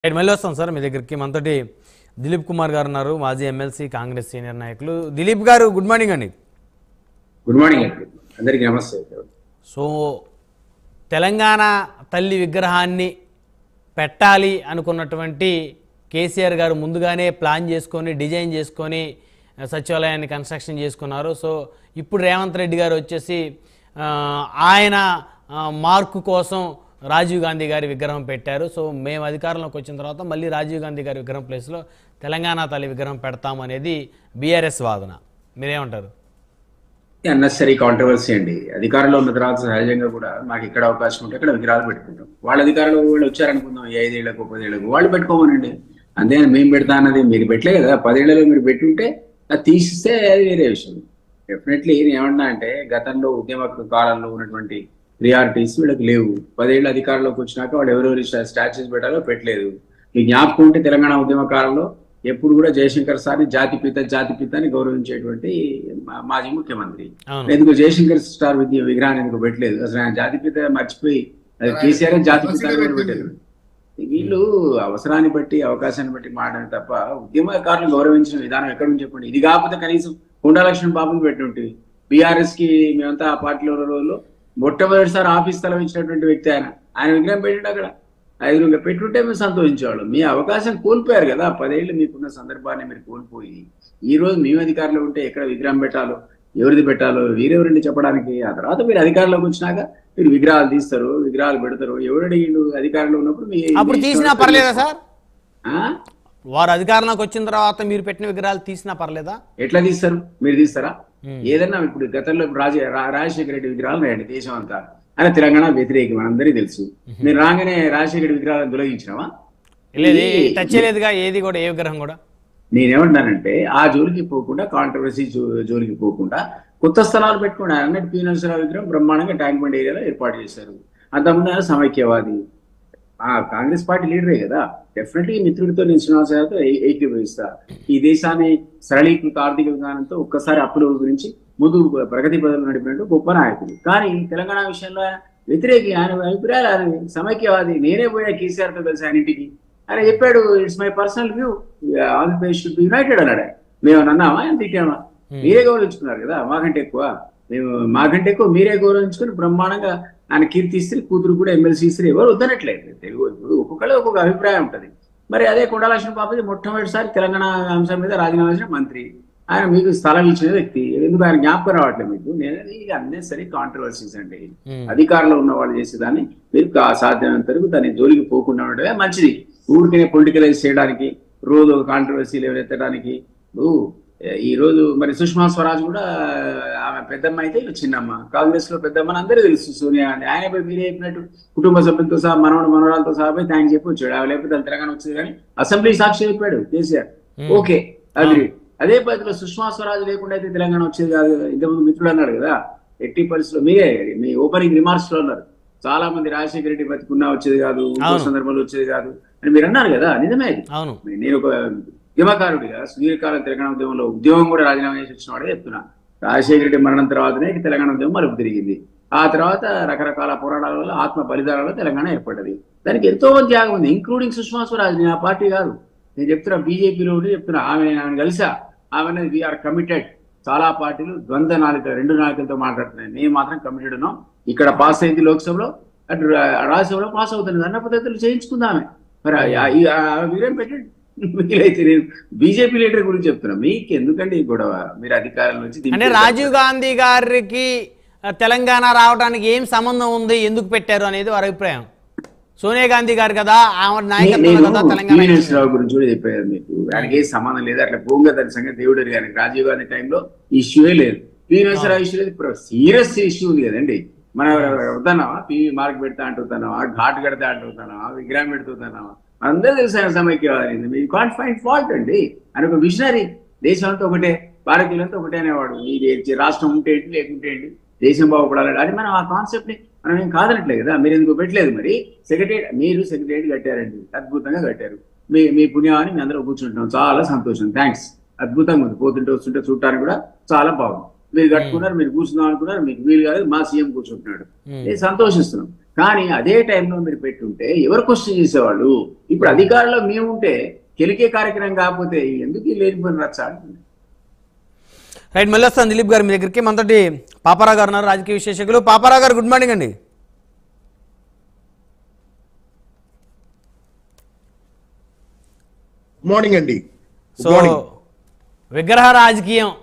మళ్ళీ వస్తాం సార్ మీ దగ్గరికి. మనతోటి దిలీప్ కుమార్ గారు ఉన్నారు, మాజీ ఎమ్మెల్సీ, కాంగ్రెస్ సీనియర్ నాయకులు. దిలీప్ గారు గుడ్ మార్నింగ్ అండి. గుడ్ మార్నింగ్ అండి, అందరికీ నమస్తే. సో తెలంగాణ తల్లి విగ్రహాన్ని పెట్టాలి అనుకున్నటువంటి కేసీఆర్ గారు ముందుగానే ప్లాన్ చేసుకొని డిజైన్ చేసుకొని సచివాలయాన్ని కన్స్ట్రక్షన్ చేసుకున్నారు. సో ఇప్పుడు రేవంత్ రెడ్డి గారు వచ్చేసి ఆయన మార్కు కోసం రాజీవ్ గాంధీ గారి విగ్రహం పెట్టారు. సో మేము అధికారంలోకి వచ్చిన తర్వాత మళ్ళీ రాజీవ్ గాంధీ గారి విగ్రహం ప్లేస్లో తెలంగాణ తల్లి విగ్రహం పెడతామనేది బీఆర్ఎస్ వాదన. మీరేమంటారు? అన్నెసరీ కాంట్రవర్సీ అండి. అధికారంలో ఉన్న తర్వాత సహజంగా కూడా మాకు ఎక్కడ అవకాశం ఉంటే అక్కడ విగ్రహాలు పెట్టుకుంటాం. వాళ్ళ అధికారంలో వాళ్ళు వచ్చారనుకుందాం, 5 ఏళ్లకు 10 ఏళ్లకు వాళ్ళు పెట్టుకోమనండి. అంతేగాని మేము పెడతా అన్నది మీరు పెట్టలే కదా. 10 ఏళ్లలో మీరు పెట్టుంటే అది తీసిస్తే అది వేరే విషయం. డెఫినెట్లీ నేను ఏమన్నా అంటే గతంలో ఉద్యమ కాలంలో ఉన్నటువంటి ప్రియారిటీస్ వీళ్ళకి లేవు. 10 ఏళ్ళ అధికారంలోకి వచ్చినాక వాళ్ళు ఎవరెవరి స్టాచ్యూస్ పెట్టాలో పెట్టలేదు. మీ జ్ఞాపకం ఉంటే తెలంగాణ ఉద్యమ కాలంలో ఎప్పుడు కూడా జయశంకర్ సార్ని జాతిపిత అని గౌరవించేటువంటి మాజీ ముఖ్యమంత్రి. ఎందుకు జయశంకర్ స్టార్ విగ్రహాన్ని ఎందుకు పెట్టలేదు? అసలు ఆయన జాతిపిత మర్చిపోయి కేసీఆర్ జాతిపిత పెట్టలేదు. వీళ్ళు అవసరాన్ని బట్టి అవకాశాన్ని బట్టి మాట్లాడి తప్ప ఉద్యమకారులను గౌరవించిన విధానం ఎక్కడ నుంచి చెప్పండి. ఇది కాకపోతే కనీసం కొండా లక్ష్మణ్ బాబుని పెట్టి ఉంటుంది. బీఆర్ఎస్ కి మేమంతా ఆ పార్టీలో ఉన్న రోజుల్లో మొట్టమొదటిసారి ఆఫీస్ స్థలం ఇచ్చినటువంటి వ్యక్తి ఆయన విగ్రహం పెట్టిండు అక్కడ. 5 పెట్టుంటే మేము సంతోషించేవాళ్ళం. మీ అవకాశం కోల్పోయారు కదా. 10 ఏళ్ళు మీకున్న సందర్భాన్ని మీరు కోల్పోయి ఈ రోజు మేము అధికారంలో ఉంటే ఎక్కడ విగ్రహం పెట్టాలో ఎవరిది పెట్టాలో వీరెవరండి చెప్పడానికి. ఆ తర్వాత మీరు అధికారంలోకి వచ్చినాక మీరు విగ్రహాలు తీస్తారు, విగ్రహాలు పెడతారు. ఎవరు అడిగిండు అధికారంలో ఉన్నప్పుడు అప్పుడు తీసినా పర్లేదా సార్? వారు అధికారంలోకి వచ్చిన తర్వాత మీరు పెట్టిన విగ్రహాలు తీసినా పర్లేదా? ఎట్లా తీస్తారు? మీరు తీస్తారా? ఏదన్నా ఇప్పుడు గతంలో రాజశేఖర రెడ్డి విగ్రహాలు రాయండి దేశం అంతా. ఆయన తెలంగాణ వ్యతిరేకం మనందరికీ తెలుసు. మీరు రాగానే రాజశేఖర విగ్రహాలను తొలగించినావా? టచ్ లేదుగా ఏది కూడా, ఏ విగ్రహం కూడా. నేనేమంటానంటే ఆ జోలికి పోకుండా, కాంట్రవర్సీ జోలికి పోకుండా కొత్త స్థలాలు పెట్టుకోండి. అన్నట్టు పి నరసింహరావు విగ్రహం బ్రహ్మాండంగా ట్యాంక్ బండ్ ఏరియాలో ఏర్పాటు చేశారు. అంతకుముందు ఆయన సమైక్యవాది, కాంగ్రెస్ పార్టీ లీడరే కదా. డెఫినెట్లీ మిత్రుడితో నేను శ్రీనివాస గారితో ఏకీభవిస్తా. ఈ దేశాన్ని సరళీకృత ఆర్థిక విధానంతో ఒక్కసారి అప్పుల గురించి ముందు ప్రగతి పదవులు నడిపినట్టు గొప్ప నాయకుడు. కానీ తెలంగాణ విషయంలో వ్యతిరేకి. ఆయన అభిప్రాయాలు ఆయన సమైక్యవాది. నేనే పోయా కేసీఆర్ తో కలిసి ఆయన ఇంటికి. ఆయన చెప్పాడు, it's my personal view, Andhra Pradesh should be United అన్నాడు. మేము అన్నామా, ఆయన తిట్టామా? మీరే గౌరవించుకున్నారు కదా. మాకంటే ఎక్కువ మీరే గౌరవించుకుని బ్రహ్మాండంగా ఆయన కీర్తిస్తే కూతురు కూడా ఎమ్మెల్సీ ఇస్తే ఎవరు వద్దనట్లేదు. తెలుగు ఇప్పుడు ఒక్కొక్కళ్ళు ఒక్కొక్క అభిప్రాయం ఉంటుంది. మరి అదే కొండా లక్ష్మణ్ బాబు మొట్టమొదటిసారి తెలంగాణ అంశం మీద రాజీనామా చేసిన మంత్రి. ఆయన మీకు స్థలం ఇచ్చిన వ్యక్తి. ఎందుకు ఆయన జ్ఞాపకం రావట్లేదు మీకు? నేను ఇది అన్నెసరీ కాంట్రవర్సీస్ అండి. అధికారంలో ఉన్న వాళ్ళు చేసేదాన్ని మీరు సాధ్యమైనంత వరకు దాన్ని జోలికి పోకుండా ఉండడమే మంచిది. ఊరికే పొలిటికలైజ్ చేయడానికి, రోజు కాంట్రవర్సీలు ఎవరెత్తడానికి. ఈ రోజు మరి సుష్మా స్వరాజ్ కూడా ఆమె పెద్దమ్మ అయితే చిన్నమ్మ. కాంగ్రెస్ లో పెద్దమ్మని అందరూ తెలుసు, సోనియా అని. ఆయన పోయి మీరే చెప్పినట్టు కుటుంబ సభ్యులతో సహా మనవరాలతో సహా పోయి థ్యాంక్స్ చెప్పి వచ్చాడు. ఆమె లేకపోతే తెలంగాణ వచ్చేది. కానీ అసెంబ్లీ సాక్షి చెప్పాడు కేసీఆర్. Okay, agree. అదే పద్ధతిలో సుష్మా స్వరాజ్ లేకుండా అయితే తెలంగాణ వచ్చేది కాదు. ఇంతకుముందు మిత్రుడు అన్నాడు కదా, ఎట్టి పరిస్థితుల్లో మీరే మీ ఓపెనింగ్ రిమార్క్స్ లో అన్నారు. చాలా మంది రాజశేఖర రెడ్డి బతికున్నా వచ్చేది కాదు, సందర్భంలో వచ్చేది కాదు అని మీరు అన్నారు కదా. నిజమే. నేను ఒక ఉద్యమకారుడిగా సుదీర్ఘకాలం తెలంగాణ ఉద్యమంలో ఉద్యోగం కూడా రాజీనామా చేసి వచ్చిన వాడే చెప్తున్నా. రాజశేఖర రెడ్డి మరణం తర్వాతనే తెలంగాణ ఉద్యమం మలుపు తిరిగింది. ఆ తర్వాత రకరకాల పోరాటాల వల్ల, ఆత్మ బలిదానాల తెలంగాణ ఏర్పడ్డది. దానికి ఎంతో మంది త్యాగం ఉంది, ఇంక్లూడింగ్ సుష్మా స్వరాజ్. నేను ఆ పార్టీ కాదు, నేను చెప్తున్నా బీజేపీలో ఉండి చెప్తున్నా. ఆమె కలిసా, ఆమె వీఆర్ కమిటెడ్. చాలా పార్టీలు ద్వంద్వ నాలుక, 2 నాలుకలతో మాట్లాడుతున్నాయి. నేను మాత్రం కమిటెడ్ ఉన్నాం. ఇక్కడ పాస్ అయింది లోక్సభలో, అటు రాజ్యసభలో పాస్ అవుతుంది. అన్న పద్ధతులు చేయించుకుందామే. మరి మీరేం పెట్టండి. వీలైతే నేను బీజేపీ లీడర్ గురించి చెప్తున్నా. మీకు ఎందుకండి ఈ గొడవ? మీరు అధికారం నుంచి అంటే రాజీవ్ గాంధీ గారికి తెలంగాణ రావడానికి ఏం సంబంధం ఉంది, ఎందుకు పెట్టారు అనేది వారి అభిప్రాయం. సోనియా గాంధీ గారు కదా, ఆమె నాయకత్వం కదా తెలంగాణ. గురించి కూడా చెప్పారు మీకు. ఆయనకి ఏ సంబంధం లేదు. అట్లా పోంగా దాని సంగతి దేవుడు కానీ రాజీవ్ గాంధీ టైంలో ఇష్యూయే లేదు. పీనరసింహరావు ఇష్యూ లేదు. ఇప్పుడు సీరియస్ ఇష్యూ ఉంది కదండి. మనం వద్దన్నావా? పివి మార్క్ పెడతా అంటున్నావా? ఘాట్ కడతా అంటున్నావా? విగ్రహం పెడుతున్నావా? అందరూ తెలుసు ఆయన సమైక్యవాది. యూ కాంట్ ఫైండ్ ఫాల్ట్ అండి. ఆయన ఒక విజనరీ. దేశం అంతా ఒకటే, భారతీయులంతా ఒకటే అనేవాడు. ఈ రాష్ట్రం ఉంటే ఏంటి, లేకుంటే ఏంటి, దేశం బాగుపడాలి. అది మనం ఆ కాన్సెప్ట్ ని మనం ఏం కాదనట్లేదు కదా. మీరు ఎందుకు పెట్టలేదు? మరి మీరు సెక్రటేరియట్ కట్టారండి, అద్భుతంగా కట్టారు. మీ పుణ్యాన్ని మీ అందరూ కూర్చుంటున్నాం, చాలా సంతోషం, థ్యాంక్స్. అద్భుతంగా ఉంది. పోతుంటే వస్తుంటే చూడటానికి కూడా చాలా బాగుంది. మీరు కట్టుకున్నారు, మీరు కూర్చుందాం అనుకున్నారు, మీకు వీలు కాదు, మా సీఎం కూర్చుంటున్నాడు. నేను సంతోషిస్తున్నాం. కానీ అదే టైంలో మీరు పెట్టుంటే ఎవరు క్వశ్చన్ చేసేవాళ్ళు? ఇప్పుడు అధికారంలో మేముంటే కెలికే కార్యక్రమం కాకపోతే ఎందుకు ఈ లేనిపోయిన రచ్చ అంటుంది. రైట్, మళ్ళీ వస్తాను దిలీప్ గారు మీ దగ్గరికి. మనతోటి పాపారావు గారు ఉన్నారు, రాజకీయ విశ్లేషకులు. పాపారావు గారు, గుడ్ మార్నింగ్ అండి. మార్నింగ్ అండి. సో విగ్రహ రాజకీయం